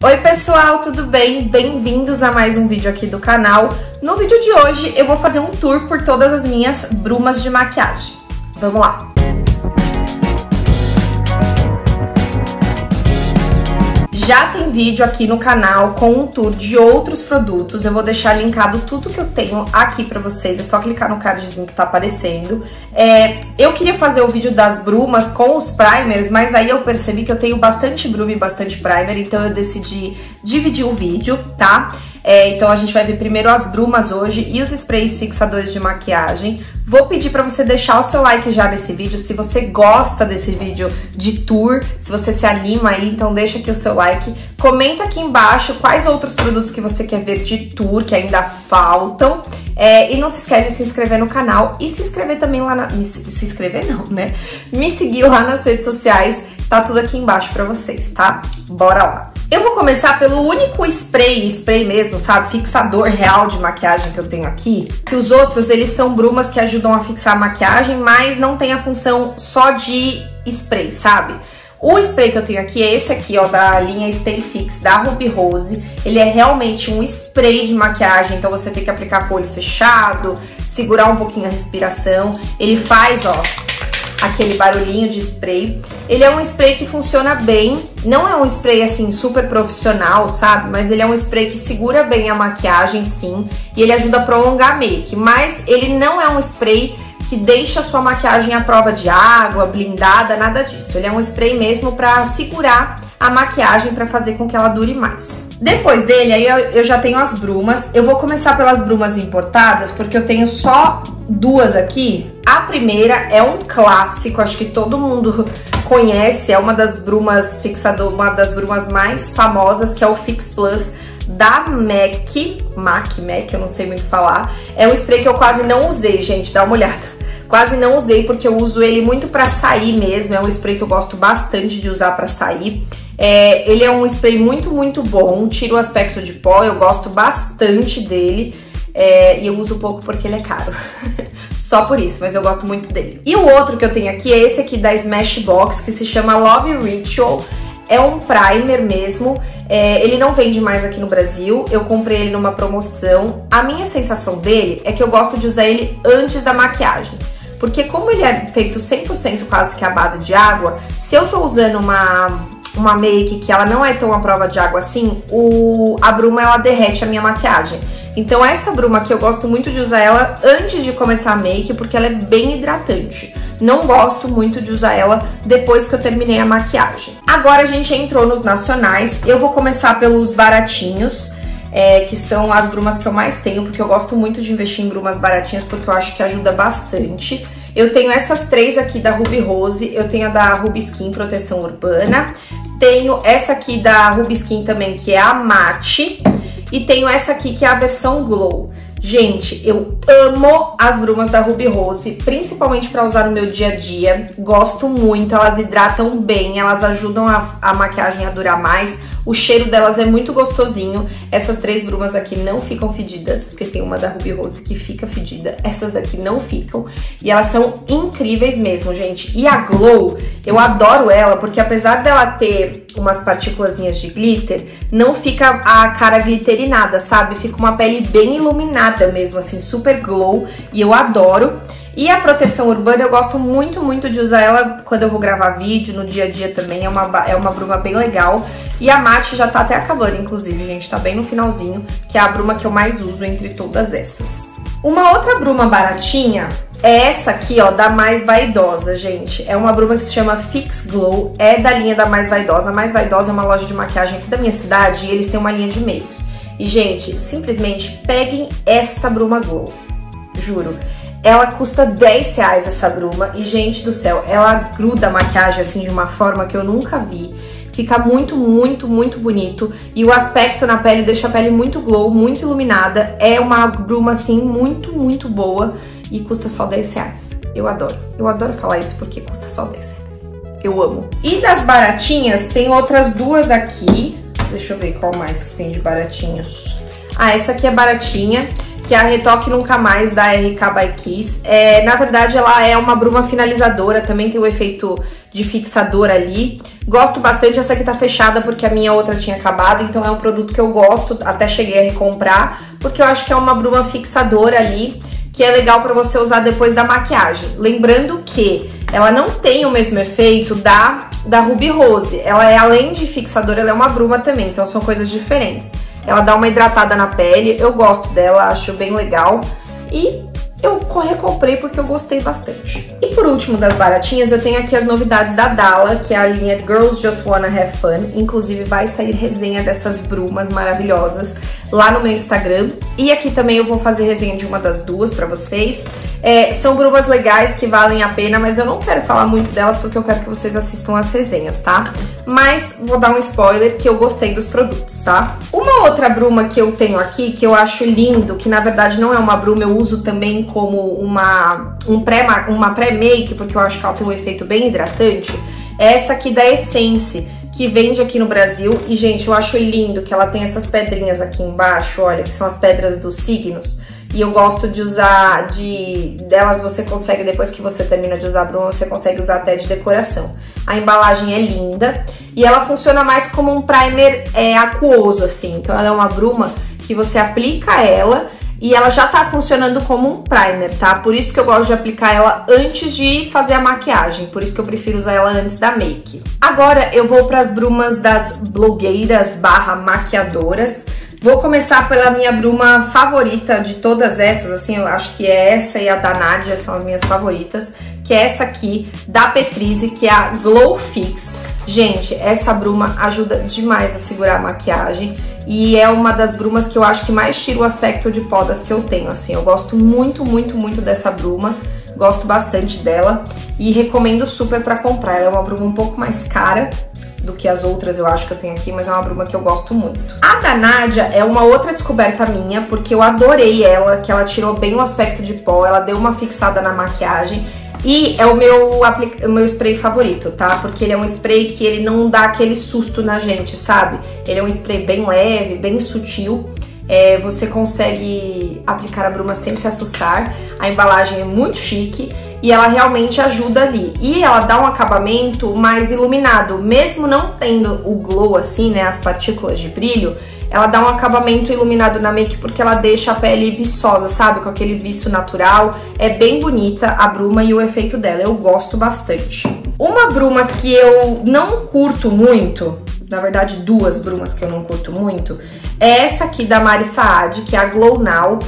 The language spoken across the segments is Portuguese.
Oi pessoal, tudo bem? Bem-vindos a mais um vídeo aqui do canal. No vídeo de hoje eu vou fazer um tour por todas as minhas brumas de maquiagem. Vamos lá! Já tem vídeo aqui no canal com um tour de outros produtos. Eu vou deixar linkado tudo que eu tenho aqui pra vocês. É só clicar no cardzinho que tá aparecendo. Eu queria fazer o vídeo das brumas com os primers, mas aí eu percebi que eu tenho bastante bruma e bastante primer, então eu decidi dividir o vídeo, tá? Então a gente vai ver primeiro as brumas hoje e os sprays fixadores de maquiagem. Vou pedir pra você deixar o seu like já nesse vídeo, se você gosta desse vídeo de tour, se você se anima aí, então deixa aqui o seu like. Comenta aqui embaixo quais outros produtos que você quer ver de tour, que ainda faltam. E não se esquece de se inscrever no canal e se inscrever também lá na... Se inscrever não, né? Me seguir lá nas redes sociais, tá tudo aqui embaixo pra vocês, tá? Bora lá! Eu vou começar pelo único spray mesmo, sabe? Fixador real de maquiagem que eu tenho aqui. Que os outros, eles são brumas que ajudam a fixar a maquiagem, mas não tem a função só de spray, sabe? O spray que eu tenho aqui é esse aqui, ó, da linha Stay Fix, da Ruby Rose. Ele é realmente um spray de maquiagem, então você tem que aplicar com o olho fechado, segurar um pouquinho a respiração. Ele faz, ó, aquele barulhinho de spray. Ele é um spray que funciona bem, não é um spray assim super profissional, sabe? Mas ele é um spray que segura bem a maquiagem, sim, e ele ajuda a prolongar a make. Mas ele não é um spray que deixa a sua maquiagem à prova de água, blindada, nada disso. Ele é um spray mesmo pra segurar a maquiagem, pra fazer com que ela dure mais. Depois dele, aí eu já tenho as brumas. Eu vou começar pelas brumas importadas, porque eu tenho só duas aqui. A primeira é um clássico, acho que todo mundo conhece, é uma das brumas fixador, uma das brumas mais famosas, que é o Fix Plus da MAC, eu não sei muito falar. É um spray que eu quase não usei, gente, dá uma olhada. Quase não usei porque eu uso ele muito pra sair mesmo, é um spray que eu gosto bastante de usar pra sair. Ele é um spray muito, muito bom, tira o aspecto de pó, eu gosto bastante dele. E eu uso pouco porque ele é caro. Só por isso, mas eu gosto muito dele. E o outro que eu tenho aqui é esse aqui da Smashbox, que se chama Love Ritual. É um primer mesmo, ele não vende mais aqui no Brasil, eu comprei ele numa promoção. A minha sensação dele é que eu gosto de usar ele antes da maquiagem. Porque como ele é feito 100% quase que à base de água, se eu tô usando uma make que ela não é tão à prova de água assim, a bruma ela derrete a minha maquiagem. Então essa bruma aqui eu gosto muito de usar ela antes de começar a make, porque ela é bem hidratante. Não gosto muito de usar ela depois que eu terminei a maquiagem. Agora a gente entrou nos nacionais. Eu vou começar pelos baratinhos, que são as brumas que eu mais tenho, porque eu gosto muito de investir em brumas baratinhas, porque eu acho que ajuda bastante. Eu tenho essas três aqui da Ruby Rose, eu tenho a da Ruby Skin Proteção Urbana, tenho essa aqui da Ruby Skin também, que é a Matte, e tenho essa aqui que é a versão Glow. Gente, eu amo as brumas da Ruby Rose, principalmente para usar no meu dia a dia. Gosto muito, elas hidratam bem, elas ajudam a maquiagem a durar mais. O cheiro delas é muito gostosinho. Essas três brumas aqui não ficam fedidas, porque tem uma da Ruby Rose que fica fedida. Essas daqui não ficam. E elas são incríveis mesmo, gente. E a Glow, eu adoro ela, porque apesar dela ter umas partículazinhas de glitter, não fica a cara glitterinada, sabe? Fica uma pele bem iluminada mesmo, assim, super glow. E eu adoro. E a Proteção Urbana eu gosto muito, muito de usar ela quando eu vou gravar vídeo, no dia a dia também, é uma bruma bem legal. E a Matte já tá até acabando, inclusive, gente, tá bem no finalzinho, que é a bruma que eu mais uso entre todas essas. Uma outra bruma baratinha é essa aqui, ó, da Mais Vaidosa, gente. É uma bruma que se chama Fix Glow, é da linha da Mais Vaidosa. A Mais Vaidosa é uma loja de maquiagem aqui da minha cidade e eles têm uma linha de make. E, gente, simplesmente peguem esta bruma Glow, juro. Ela custa R$10 essa bruma e, gente do céu, ela gruda a maquiagem assim de uma forma que eu nunca vi. Fica muito, muito, muito bonito e o aspecto na pele deixa a pele muito glow, muito iluminada. É uma bruma assim muito, muito boa e custa só R$10. Eu adoro falar isso porque custa só R$10. Eu amo. E das baratinhas, tem outras duas aqui. Deixa eu ver qual mais que tem de baratinhos. Ah, essa aqui é baratinha, que é a Retoque Nunca Mais, da RK by Kiss. Na verdade, ela é uma bruma finalizadora, também tem o efeito de fixador ali. Gosto bastante, essa aqui tá fechada porque a minha outra tinha acabado, então é um produto que eu gosto, até cheguei a recomprar, porque eu acho que é uma bruma fixadora ali, que é legal pra você usar depois da maquiagem. Lembrando que ela não tem o mesmo efeito da Ruby Rose, ela é, além de fixadora, ela é uma bruma também, então são coisas diferentes. Ela dá uma hidratada na pele, eu gosto dela, acho bem legal, e eu recomprei porque eu gostei bastante. E por último das baratinhas, eu tenho aqui as novidades da Dalla, que é a linha Girls Just Wanna Have Fun. Inclusive vai sair resenha dessas brumas maravilhosas lá no meu Instagram. E aqui também eu vou fazer resenha de uma das duas pra vocês. São brumas legais que valem a pena, mas eu não quero falar muito delas porque eu quero que vocês assistam as resenhas, tá? Mas vou dar um spoiler que eu gostei dos produtos, tá? Uma outra bruma que eu tenho aqui, que eu acho lindo, que na verdade não é uma bruma, eu uso também como uma pré-make, porque eu acho que ela tem um efeito bem hidratante, é essa aqui da Essence, que vende aqui no Brasil. E, gente, eu acho lindo que ela tem essas pedrinhas aqui embaixo, olha, que são as pedras dos signos. E eu gosto de usar delas, você consegue, depois que você termina de usar a bruma, você consegue usar até de decoração. A embalagem é linda e ela funciona mais como um primer aquoso, assim. Então ela é uma bruma que você aplica ela e ela já tá funcionando como um primer, tá? Por isso que eu gosto de aplicar ela antes de fazer a maquiagem, por isso que eu prefiro usar ela antes da make. Agora eu vou para as brumas das blogueiras / maquiadoras. Vou começar pela minha bruma favorita de todas essas, assim, eu acho que é essa e a da Nadia são as minhas favoritas, que é essa aqui, da Petrize, que é a Glow Fix. Gente, essa bruma ajuda demais a segurar a maquiagem e é uma das brumas que eu acho que mais tira o aspecto de pó das que eu tenho, assim. Eu gosto muito, muito, muito dessa bruma, gosto bastante dela e recomendo super pra comprar. Ela é uma bruma um pouco mais cara do que as outras eu acho que eu tenho aqui, mas é uma bruma que eu gosto muito. A da Nadia é uma outra descoberta minha, porque eu adorei ela, que ela tirou bem o aspecto de pó, ela deu uma fixada na maquiagem. E é o meu spray favorito, tá? Porque ele é um spray que ele não dá aquele susto na gente, sabe? Ele é um spray bem leve, bem sutil. Você consegue aplicar a bruma sem se assustar. A embalagem é muito chique e ela realmente ajuda ali. E ela dá um acabamento mais iluminado. Mesmo não tendo o glow assim, né, as partículas de brilho, ela dá um acabamento iluminado na make porque ela deixa a pele viçosa, sabe? Com aquele viço natural. É bem bonita a bruma e o efeito dela, eu gosto bastante. Uma bruma que eu não curto muito, na verdade duas brumas que eu não curto muito, é essa aqui da Mari Saad, que é a Glow Now.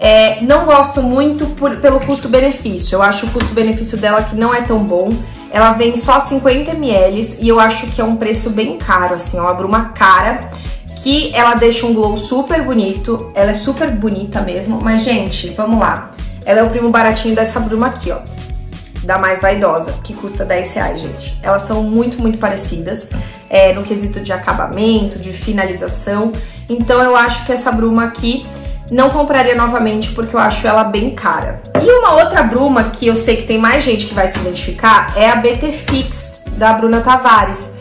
Não gosto muito pelo custo-benefício, eu acho o custo-benefício dela que não é tão bom. Ela vem só 50 ml e eu acho que é um preço bem caro, assim, é uma bruma cara, que ela deixa um glow super bonito, ela é super bonita mesmo, mas gente, vamos lá. Ela é o primo baratinho dessa bruma aqui, ó, da Mais Vaidosa, que custa R$10, gente. Elas são muito, muito parecidas, no quesito de acabamento, de finalização, então eu acho que essa bruma aqui não compraria novamente porque eu acho ela bem cara. E uma outra bruma que eu sei que tem mais gente que vai se identificar é a BT Fix, da Bruna Tavares.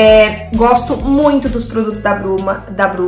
Gosto muito dos produtos da Bruna,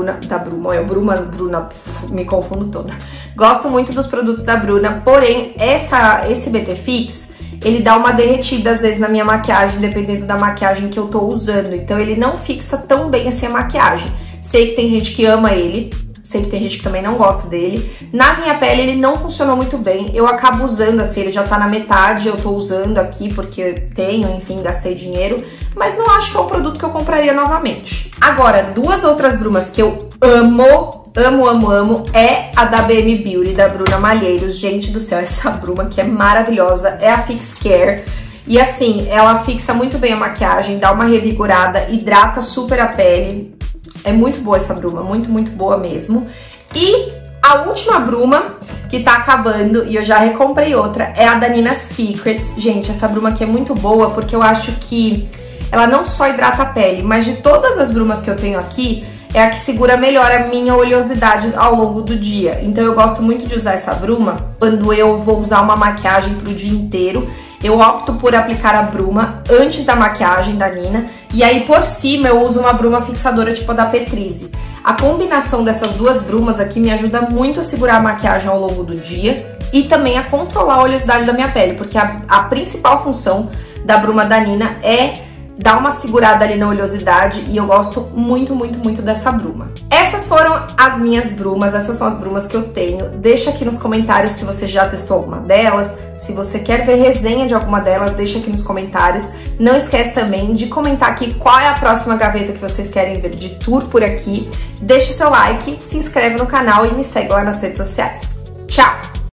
me confundo toda. Gosto muito dos produtos da Bruna, porém esse BT Fix, ele dá uma derretida às vezes na minha maquiagem, dependendo da maquiagem que eu tô usando, então ele não fixa tão bem assim a maquiagem. Sei que tem gente que ama ele, sei que tem gente que também não gosta dele. Na minha pele ele não funcionou muito bem, eu acabo usando assim, ele já tá na metade, eu tô usando aqui porque tenho, enfim, gastei dinheiro, mas não acho que é um produto que eu compraria novamente. Agora, duas outras brumas que eu amo, é a da BM Beauty, da Bruna Malheiros. Gente do céu, essa bruma que é maravilhosa, é a Fix Care. E assim, ela fixa muito bem a maquiagem, dá uma revigorada, hidrata super a pele. É muito boa essa bruma, muito, muito boa mesmo. E a última bruma que tá acabando, e eu já recomprei outra, é a da Nina Secrets. Gente, essa bruma aqui é muito boa porque eu acho que ela não só hidrata a pele, mas de todas as brumas que eu tenho aqui, é a que segura melhor a minha oleosidade ao longo do dia. Então eu gosto muito de usar essa bruma quando eu vou usar uma maquiagem pro dia inteiro. Eu opto por aplicar a bruma antes da maquiagem da Nina. E aí por cima eu uso uma bruma fixadora tipo a da Petrize. A combinação dessas duas brumas aqui me ajuda muito a segurar a maquiagem ao longo do dia e também a controlar a oleosidade da minha pele, porque a principal função da bruma da Nina é dá uma segurada ali na oleosidade e eu gosto muito, muito, muito dessa bruma. Essas foram as minhas brumas, essas são as brumas que eu tenho. Deixa aqui nos comentários se você já testou alguma delas, se você quer ver resenha de alguma delas, deixa aqui nos comentários. Não esquece também de comentar aqui qual é a próxima gaveta que vocês querem ver de tour por aqui. Deixa o seu like, se inscreve no canal e me segue lá nas redes sociais.